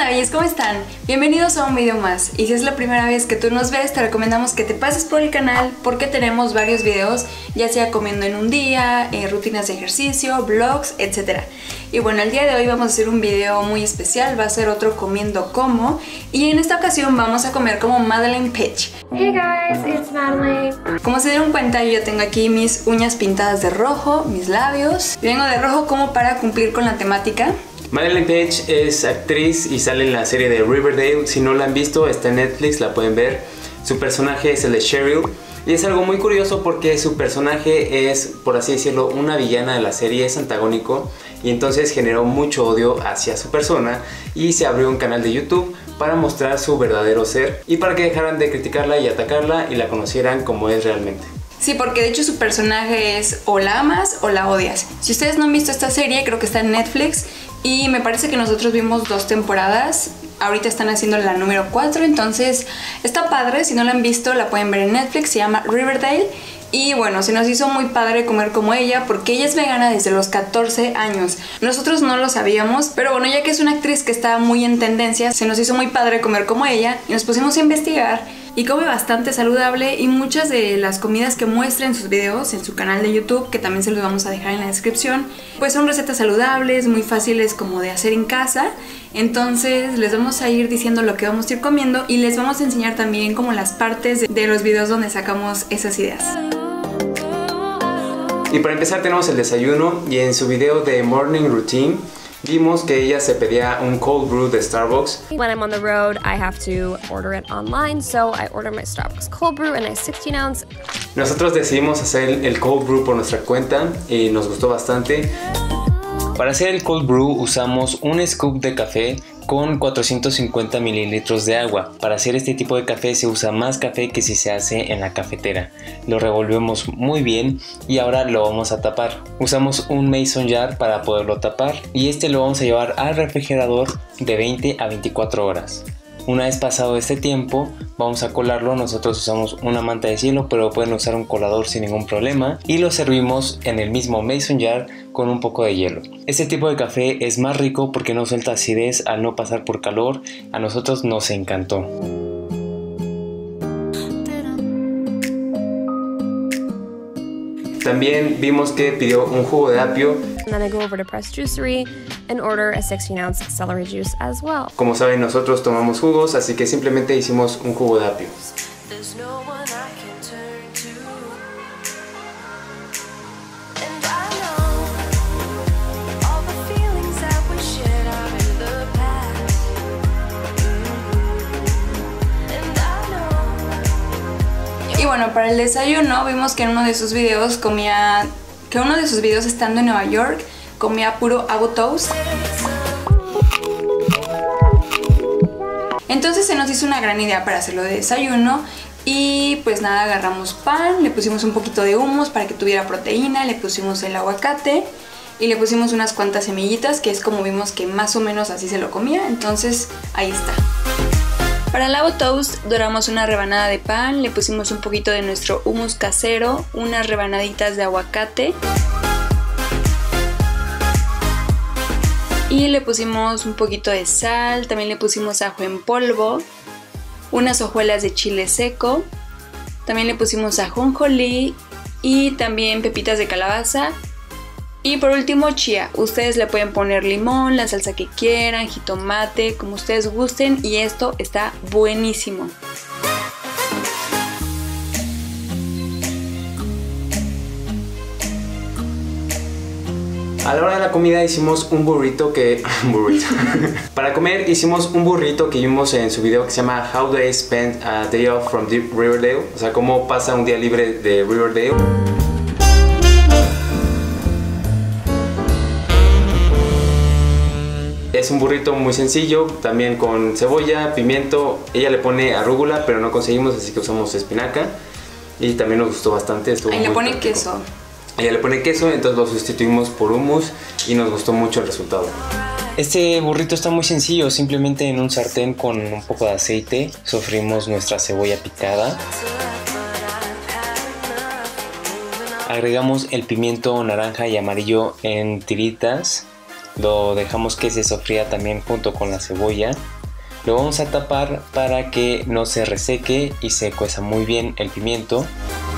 Hola bellos, ¿cómo están? Bienvenidos a un video más. Y si es la primera vez que tú nos ves, te recomendamos que te pases por el canal porque tenemos varios videos, ya sea comiendo en un día, rutinas de ejercicio, vlogs, etc. Y bueno, el día de hoy vamos a hacer un video muy especial, va a ser otro comiendo como, y en esta ocasión vamos a comer como Madeleine Peach. Hey guys, it's Madeleine. Como se dieron cuenta, yo tengo aquí mis uñas pintadas de rojo, mis labios. Vengo de rojo como para cumplir con la temática. Madeleine Peach es actriz y sale en la serie de Riverdale. Si no la han visto, está en Netflix, la pueden ver. Su personaje es el de Cheryl. Y es algo muy curioso porque su personaje es, por así decirlo, una villana de la serie, es antagónico. Y entonces generó mucho odio hacia su persona y se abrió un canal de YouTube para mostrar su verdadero ser y para que dejaran de criticarla y atacarla y la conocieran como es realmente. Sí, porque de hecho su personaje es o la amas o la odias. Si ustedes no han visto esta serie, creo que está en Netflix y me parece que nosotros vimos 2 temporadas. Ahorita están haciendo la número 4, entonces está padre. Si no la han visto, la pueden ver en Netflix, se llama Riverdale. Y bueno, se nos hizo muy padre comer como ella porque ella es vegana desde los 14 años. Nosotros no lo sabíamos, pero bueno, ya que es una actriz que está muy en tendencia, se nos hizo muy padre comer como ella y nos pusimos a investigar. Y come bastante saludable y muchas de las comidas que muestra en sus videos, en su canal de YouTube, que también se los vamos a dejar en la descripción, pues son recetas saludables, muy fáciles como de hacer en casa. Entonces les vamos a ir diciendo lo que vamos a ir comiendo y les vamos a enseñar también como las partes de los videos donde sacamos esas ideas. Y para empezar tenemos el desayuno y en su video de Morning Routine vimos que ella se pedía un cold brew de Starbucks. When I'm on the road, I have to order it online, so I order my Starbucks cold brew in a 16-ounce. Nosotros decidimos hacer el cold brew por nuestra cuenta y nos gustó bastante. Para hacer el cold brew usamos un scoop de café con 450 mililitros de agua. Para hacer este tipo de café se usa más café que si se hace en la cafetera. Lo revolvemos muy bien y ahora lo vamos a tapar. Usamos un mason jar para poderlo tapar y este lo vamos a llevar al refrigerador de 20 a 24 horas. Una vez pasado este tiempo vamos a colarlo. Nosotros usamos una manta de cielo, pero pueden usar un colador sin ningún problema, y lo servimos en el mismo mason jar con un poco de hielo. Este tipo de café es más rico porque no suelta acidez al no pasar por calor. A nosotros nos encantó. También vimos que pidió un jugo de apio. And then I go over to Press Juicery and order a 16-ounce celery juice as well. Como saben, nosotros tomamos jugos, así que simplemente hicimos un jugo de apio. Y bueno, para el desayuno vimos que en uno de sus videos estando en Nueva York comía puro avocado toast. Entonces se nos hizo una gran idea para hacerlo de desayuno. Y pues nada, agarramos pan, le pusimos un poquito de hummus para que tuviera proteína, le pusimos el aguacate y le pusimos unas cuantas semillitas, que es como vimos que más o menos así se lo comía. Entonces ahí está. Para el avocado toast doramos una rebanada de pan, le pusimos un poquito de nuestro hummus casero, unas rebanaditas de aguacate y le pusimos un poquito de sal, también le pusimos ajo en polvo, unas hojuelas de chile seco, también le pusimos ajonjolí y también pepitas de calabaza. Y por último chía, ustedes le pueden poner limón, la salsa que quieran, jitomate, como ustedes gusten, y esto está buenísimo. A la hora de la comida hicimos un burrito Para comer hicimos un burrito que vimos en su video que se llama How Do I Spend a Day Off from Riverdale. O sea, cómo pasa un día libre de Riverdale. Es un burrito muy sencillo, también con cebolla, pimiento. Ella le pone arúgula, pero no conseguimos, así que usamos espinaca. Y también nos gustó bastante. Ahí le pone queso. Ella le pone queso, entonces lo sustituimos por hummus y nos gustó mucho el resultado. Este burrito está muy sencillo, simplemente en un sartén con un poco de aceite sofrimos nuestra cebolla picada. Agregamos el pimiento naranja y amarillo en tiritas. Lo dejamos que se sofría también junto con la cebolla. Lo vamos a tapar para que no se reseque y se cueza muy bien el pimiento.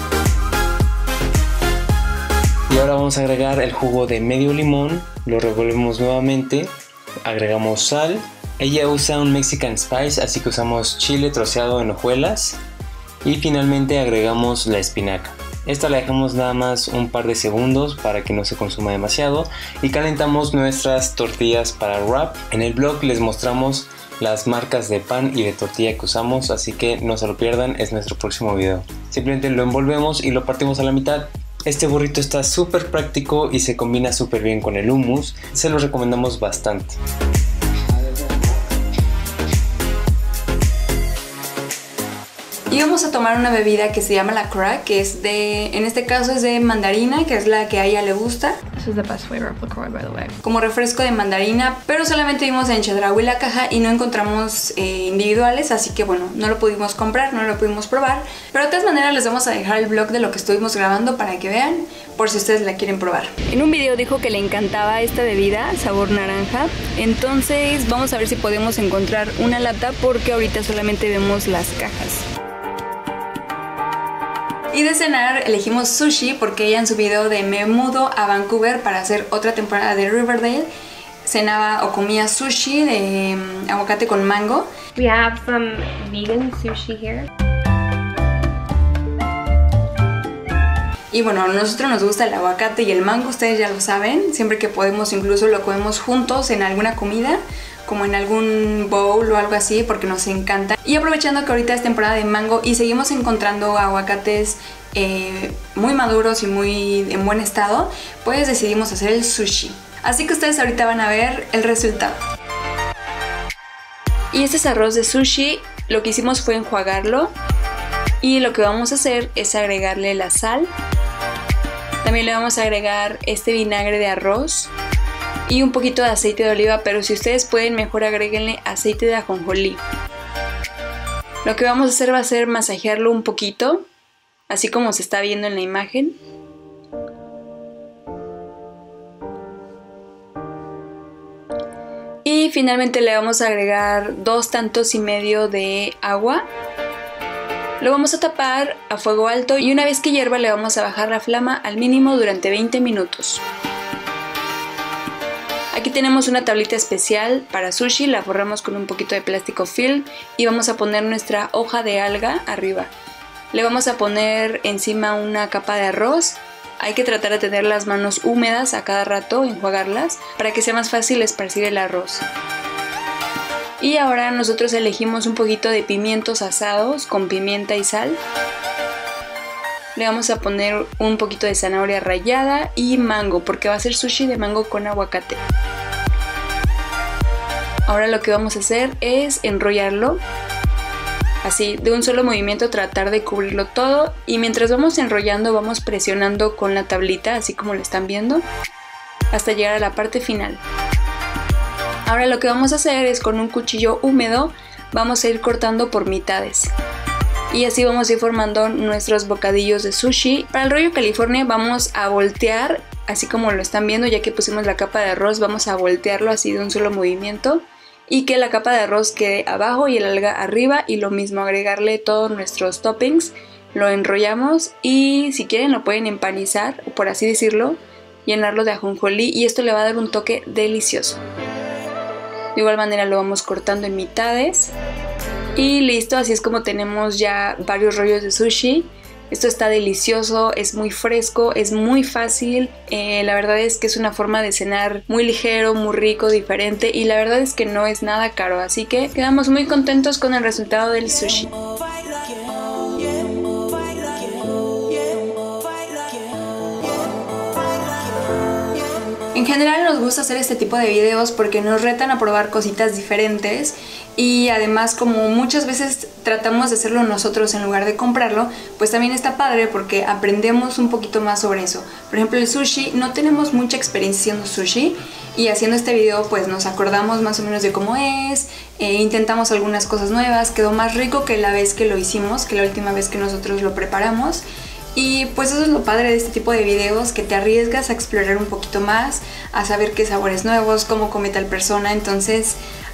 Y ahora vamos a agregar el jugo de medio limón, lo revolvemos nuevamente, agregamos sal. Ella usa un Mexican Spice, así que usamos chile troceado en hojuelas. Y finalmente agregamos la espinaca. Esta la dejamos nada más un par de segundos para que no se consuma demasiado. Y calentamos nuestras tortillas para wrap. En el blog les mostramos las marcas de pan y de tortilla que usamos, así que no se lo pierdan, es nuestro próximo video. Simplemente lo envolvemos y lo partimos a la mitad. Este burrito está súper práctico y se combina súper bien con el hummus. Se lo recomendamos bastante. Y vamos a tomar una bebida que se llama la crack, que es en este caso es de mandarina, que es la que a ella le gusta. This is the best flavor of LaCroix, by the way. Como refresco de mandarina, pero solamente vimos en Chedraui la caja y no encontramos individuales, así que bueno, no lo pudimos comprar, no lo pudimos probar. Pero de todas maneras les vamos a dejar el blog de lo que estuvimos grabando para que vean, por si ustedes la quieren probar. En un video dijo que le encantaba esta bebida, sabor naranja, entonces vamos a ver si podemos encontrar una lata porque ahorita solamente vemos las cajas. Y de cenar elegimos sushi porque ella en su video de me mudo a Vancouver para hacer otra temporada de Riverdale cenaba o comía sushi de aguacate con mango. We have some vegan sushi here. Y bueno, a nosotros nos gusta el aguacate y el mango, ustedes ya lo saben. Siempre que podemos incluso lo comemos juntos en alguna comida, como en algún bowl o algo así, porque nos encanta. Y aprovechando que ahorita es temporada de mango y seguimos encontrando aguacates muy maduros y muy en buen estado, pues decidimos hacer el sushi. Así que ustedes ahorita van a ver el resultado. Y este es arroz de sushi, lo que hicimos fue enjuagarlo. Y lo que vamos a hacer es agregarle la sal. También le vamos a agregar este vinagre de arroz y un poquito de aceite de oliva, pero si ustedes pueden mejor agréguenle aceite de ajonjolí. Lo que vamos a hacer va a ser masajearlo un poquito, así como se está viendo en la imagen. Y finalmente le vamos a agregar 2 tantos y medio de agua. Lo vamos a tapar a fuego alto y una vez que hierva le vamos a bajar la flama al mínimo durante 20 minutos. Aquí tenemos una tablita especial para sushi, la forramos con un poquito de plástico film y vamos a poner nuestra hoja de alga arriba. Le vamos a poner encima una capa de arroz. Hay que tratar de tener las manos húmedas a cada rato, enjuagarlas, para que sea más fácil esparcir el arroz. Y ahora nosotros elegimos un poquito de pimientos asados con pimienta y sal. Le vamos a poner un poquito de zanahoria rallada y mango, porque va a ser sushi de mango con aguacate. Ahora lo que vamos a hacer es enrollarlo. Así, de un solo movimiento tratar de cubrirlo todo. Y mientras vamos enrollando vamos presionando con la tablita, así como lo están viendo, hasta llegar a la parte final. Ahora lo que vamos a hacer es con un cuchillo húmedo vamos a ir cortando por mitades. Y así vamos a ir formando nuestros bocadillos de sushi. Para el rollo California vamos a voltear, así como lo están viendo, ya que pusimos la capa de arroz, vamos a voltearlo así de un solo movimiento. Y que la capa de arroz quede abajo y el alga arriba, y lo mismo, agregarle todos nuestros toppings. Lo enrollamos y si quieren lo pueden empanizar, por así decirlo, llenarlo de ajonjolí y esto le va a dar un toque delicioso. De igual manera lo vamos cortando en mitades y listo, así es como tenemos ya varios rollos de sushi. Esto está delicioso, es muy fresco, es muy fácil, la verdad es que es una forma de cenar muy ligero, muy rico, diferente y la verdad es que no es nada caro, así que quedamos muy contentos con el resultado del sushi. En general nos gusta hacer este tipo de videos porque nos retan a probar cositas diferentes y además como muchas veces tratamos de hacerlo nosotros en lugar de comprarlo, pues también está padre porque aprendemos un poquito más sobre eso. Por ejemplo, el sushi, no tenemos mucha experiencia haciendo sushi y haciendo este video pues nos acordamos más o menos de cómo es, intentamos algunas cosas nuevas, quedó más rico que la vez que lo hicimos, que la última vez que nosotros lo preparamos. Y pues eso es lo padre de este tipo de videos, que te arriesgas a explorar un poquito más, a saber qué sabores nuevos, cómo come tal persona. Entonces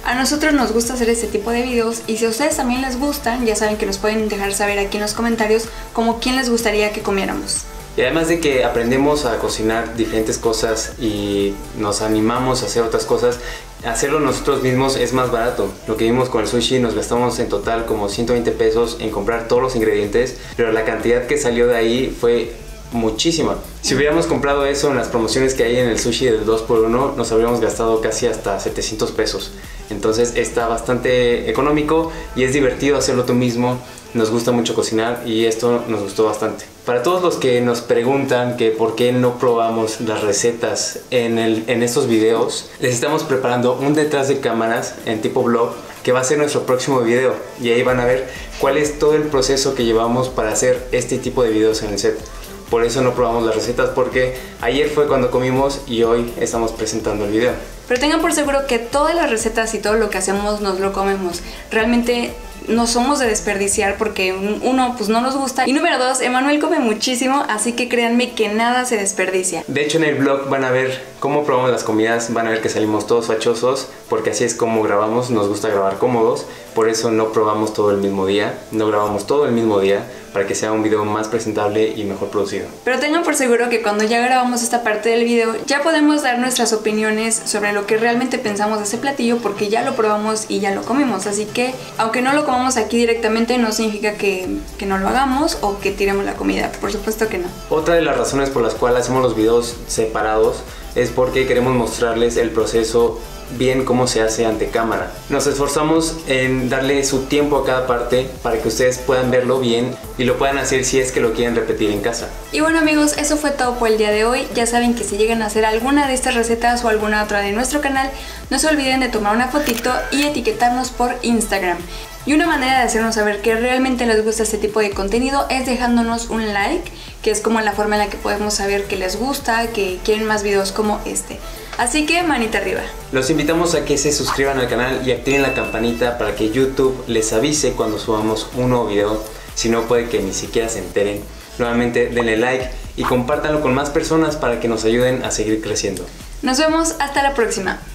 A nosotros nos gusta hacer este tipo de videos y si a ustedes también les gustan, ya saben que nos pueden dejar saber aquí en los comentarios como quién les gustaría que comiéramos. Y además de que aprendemos a cocinar diferentes cosas y nos animamos a hacer otras cosas, hacerlo nosotros mismos es más barato. Lo que vimos con el sushi, nos gastamos en total como 120 pesos en comprar todos los ingredientes, pero la cantidad que salió de ahí fue muchísima. Si hubiéramos comprado eso en las promociones que hay en el sushi del 2x1, nos habríamos gastado casi hasta 700 pesos. Entonces está bastante económico y es divertido hacerlo tú mismo. Nos gusta mucho cocinar y esto nos gustó bastante. Para todos los que nos preguntan que por qué no probamos las recetas en estos videos, les estamos preparando un detrás de cámaras en tipo vlog que va a ser nuestro próximo video y ahí van a ver cuál es todo el proceso que llevamos para hacer este tipo de videos en el set. Por eso no probamos las recetas, porque ayer fue cuando comimos y hoy estamos presentando el video. Pero tengan por seguro que todas las recetas y todo lo que hacemos nos lo comemos. Realmente no somos de desperdiciar porque uno, pues no nos gusta. Y número 2, Emanuel come muchísimo, así que créanme que nada se desperdicia. De hecho, en el vlog van a ver cómo probamos las comidas, van a ver que salimos todos fachosos, porque así es como grabamos, nos gusta grabar cómodos. Por eso no probamos todo el mismo día, no grabamos todo el mismo día, para que sea un video más presentable y mejor producido. Pero tengan por seguro que cuando ya grabamos esta parte del video, ya podemos dar nuestras opiniones sobre lo que realmente pensamos de ese platillo, porque ya lo probamos y ya lo comimos. Así que, aunque no lo comamos aquí directamente, no significa que no lo hagamos o que tiremos la comida. Por supuesto que no. Otra de las razones por las cuales hacemos los videos separados es porque queremos mostrarles el proceso bien cómo se hace ante cámara. Nos esforzamos en darle su tiempo a cada parte para que ustedes puedan verlo bien y lo puedan hacer si es que lo quieren repetir en casa. Y bueno amigos, eso fue todo por el día de hoy. Ya saben que si llegan a hacer alguna de estas recetas o alguna otra de nuestro canal, no se olviden de tomar una fotito y etiquetarnos por Instagram. Y una manera de hacernos saber que realmente les gusta este tipo de contenido es dejándonos un like, que es como la forma en la que podemos saber que les gusta, que quieren más videos como este. Así que manita arriba. Los invitamos a que se suscriban al canal y activen la campanita para que YouTube les avise cuando subamos un nuevo video. Si no, puede que ni siquiera se enteren. Nuevamente denle like y compártanlo con más personas para que nos ayuden a seguir creciendo. Nos vemos hasta la próxima.